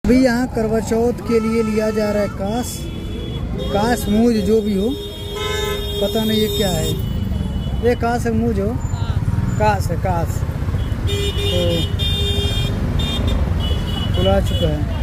अभी यहाँ करवा चौथ के लिए लिया जा रहा है काश मूज जो भी हो, पता नहीं ये क्या है, ये काश है मूज हो, काश है, काश तो खुला चुका है।